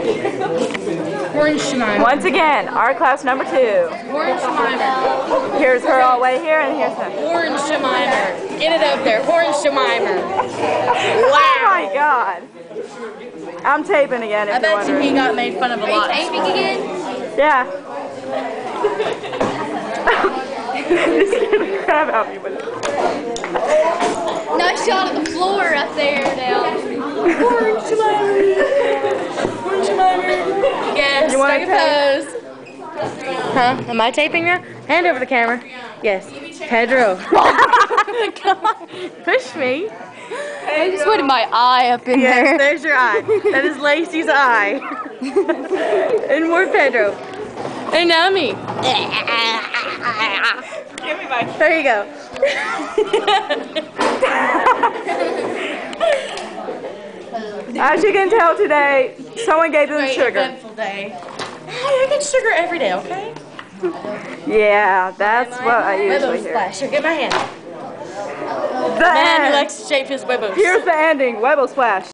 Orange Shemima. Once again, art class number 2. Orange Shemima. Here's her all the way here, and here's him. Orange Shemima. Get it up there. Orange Shemima. Wow. Oh my God. I'm taping again. I bet you he got made fun of a lot. Taping again? Yeah. He's scared the crap out of me with it. Nice shot of the floor up there now. Orange Shemima. Orange Shemima. Yes, You want take to a pose. Huh? Am I taping now? Hand over the camera. Yes. Pedro. Come on. Push me. I just put my eye up in Yes, there. there's your eye. That is Lacey's eye. And more Pedro. And now me. Give me my. There you go. As you can tell today, someone gave them sugar. Eventful day. Hey, I get sugar every day, okay? Yeah, that's what I usually hear. Splash. Here, get my hand. The Man who end. likes to shape his webos. Here's the ending. Webble splash.